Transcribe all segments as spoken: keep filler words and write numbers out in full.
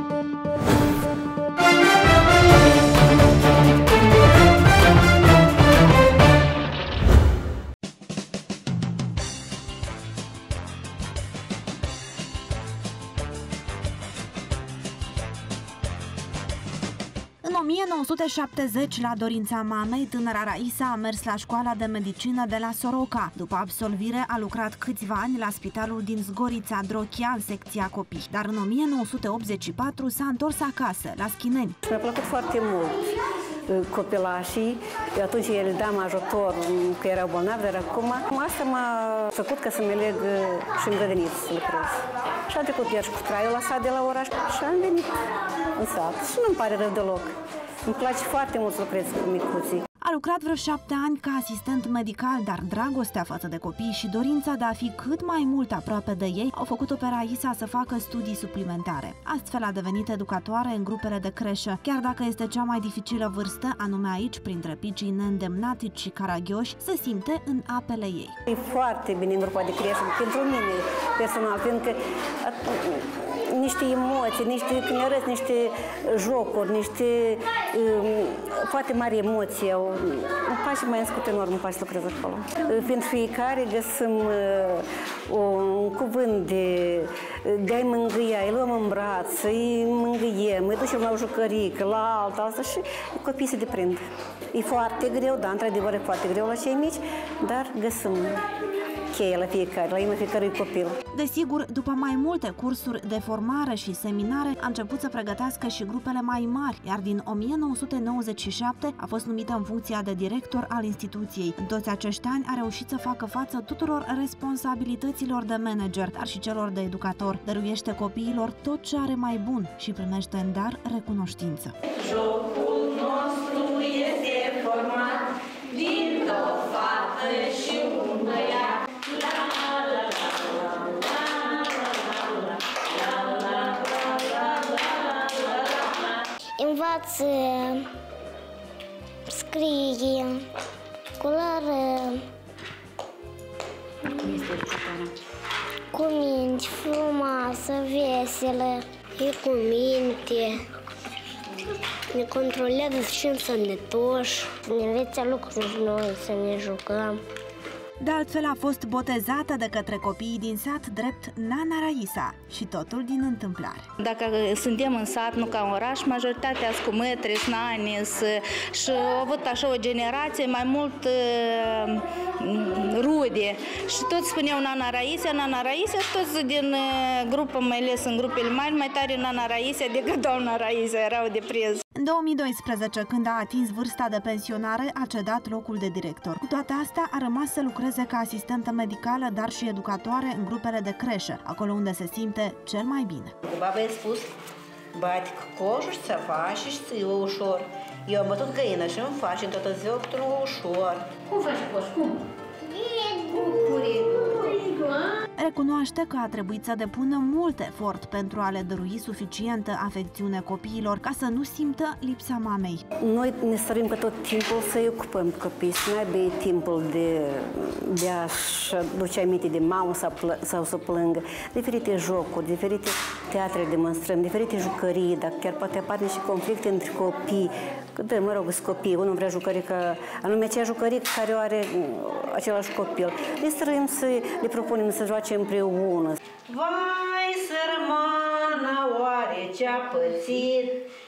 În o mie nouă sute șaptezeci, la dorința mamei, tânăra Raisa a mers la școala de medicină de la Soroca. După absolvire, a lucrat câțiva ani la spitalul din Zgorița, Drochia, în secția copii. Dar în o mie nouă sute optzeci și patru s-a întors acasă, la Schineni. Mi-a plăcut foarte mult copilașii. Eu atunci el dam ajutor că erau bolnavi, dar acum asta m-a făcut ca să mă leg și în grădiniță să lucrez. Și a trecut iar și cu traiul la sat de la oraș și am venit în sat. Și nu-mi pare rău deloc. Îmi place foarte mult să lucrez cu micuții. A lucrat vreo șapte ani ca asistent medical, dar dragostea față de copii și dorința de a fi cât mai mult aproape de ei au făcut-o pe Raisa să facă studii suplimentare. Astfel a devenit educatoare în grupele de creșă, chiar dacă este cea mai dificilă vârstă, anume aici, printre picii neîndemnatici și caragioși, se simte în apele ei. E foarte bine în grupa de creșă, pentru mine personal, pentru că niște emoții, niște, când arăți niște jocuri, niște um, foarte mari emoții. Îmi place mai înscut enorm, îmi place să lucrez acolo. Pentru fiecare găsim uh, un cuvânt de, de a-i mângâia, îi luăm în braț, îi mângâiem, îi ducem la o jucărică, la alta, asta și copiii se deprind. E foarte greu, da, într-adevăr e foarte greu la cei mici, dar găsim cheie la fiecare, la inima fiecărui copil. Desigur, după mai multe cursuri de formare și seminare, a început să pregătească și grupele mai mari, iar din o mie nouă sute nouăzeci și șapte a fost numită în funcția de director al instituției. În toți acești ani a reușit să facă față tuturor responsabilităților de manager, dar și celor de educator. Dăruiește copiilor tot ce are mai bun și primește în dar recunoștință. Jocul nostru este format din două fate și un băiat. Învață, scrie, culoare, cu minte, frumoasă, veselă, e cu minte, ne controlează să fim sănătoși, ne înveță lucruri noi, să ne jucăm. De altfel a fost botezată de către copiii din sat drept Nana Raisa și totul din întâmplare. Dacă suntem în sat, nu ca în oraș, majoritatea sunt cu mătri, nani și au avut așa o generație mai mult uh, rude și toți spuneau Nana Raisa, Nana Raisa și toți din uh, grupă, mai ales în grupele mari, mai tare Nana Raisa decât doamna Raisa, erau de prez. În două mii doisprezece, când a atins vârsta de pensionare, a cedat locul de director. Cu toate astea, a rămas să lucreze ca asistentă medicală, dar și educatoare în grupele de creșă, acolo unde se simte cel mai bine. Baba i-a spus, bate coșul și să faci și ți-o ușor. Eu am bătut găină și îmi faci în toată ziua cu ușor. Cum faci coș? Cum? Recunoaște că a trebuit să depună mult efort pentru a le dărui suficientă afecțiune copiilor ca să nu simtă lipsa mamei. Noi ne stărim că tot timpul să-i ocupăm copii, să nu aibă timpul de, de a-și duce aminte de mamă sau, sau să plângă. Diferite jocuri, diferite teatre demonstrăm, diferite jucării, dar chiar poate apar niște conflicte între copii. Da, mă rog, sunt copii, unul vrea jucărică, anume acea jucărică care o are același copil. Ne străim să le propunem să joace împreună. Vai, sărmana, oare ce-a pățit,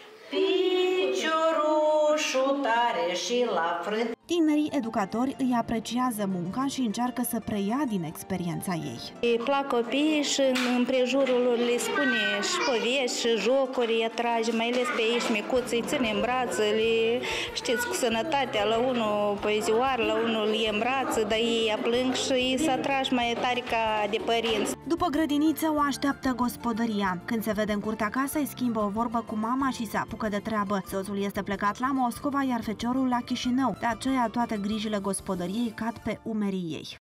piciorușul tare și la frânt. Tinerii educatori îi apreciază munca și încearcă să preia din experiența ei. Îi plac copiii și în împrejurul lor le spune și povești și jocuri, îi atrage, mai ales pe ei micuți, îi ține în brață, le, știți, cu sănătatea, la unul poezioar, la unul îi în brață, dar ei aplâng și îi se atragi mai tare ca de părinți. După grădiniță o așteaptă gospodăria. Când se vede în curtea casei, schimbă o vorbă cu mama și se apucă de treabă. Soțul este plecat la Moscova, iar feciorul la Chișinău. De aceea toate grijile gospodăriei cad pe umerii ei.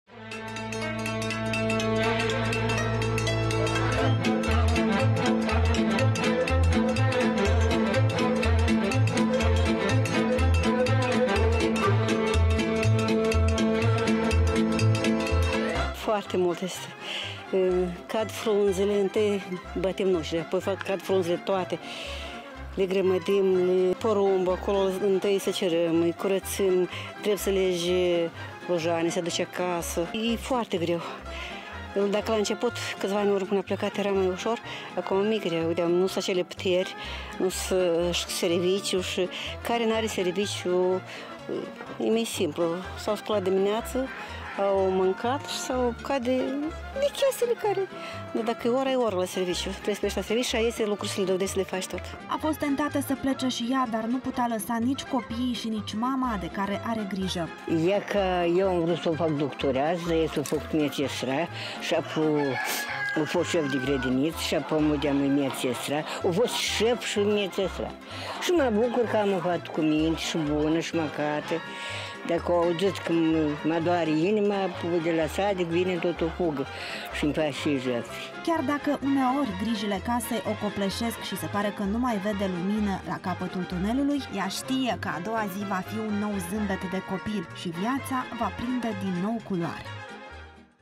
Foarte mult este. Cad frunzele, întâi batem noștri, apoi fac cad frunzele toate. Le grămădim, le porumbă, acolo întâi să cerăm, îi curățim, trebuie să legi rojane, să duce acasă. E foarte greu. Dacă la început, câțiva ani urmă până a plecat, era mai ușor, acum e greu. Uite, nu sunt acele puteri, nu sunt serviciu și care nu are serviciu, e mai simplu. S-au sculat dimineață, au mâncat și s-au bucat de, de chestiile care... Dar dacă e ora, e ora la serviciu. Trebuie să pleci la serviciu și aia este lucruri să le dovedești, să le faci tot. A fost tentată să plece și ea, dar nu putea lăsa nici copiii și nici mama de care are grijă. E că eu am vrut să o fac doctorează, dar eu s-o făcut medicestra și apoi a fost șef de grădiniță și apoi mă deam în medicestra. A fost șef și medicestra. Și mă bucur că am o fată cu minte și bună și măcată. Dacă au auzit că mă doare inima, de la sadic vine tot o fugă și îmi face și jefti. Chiar dacă uneori grijile casei o copleșesc și se pare că nu mai vede lumină la capătul tunelului, ea știe că a doua zi va fi un nou zâmbet de copil și viața va prinde din nou culoare.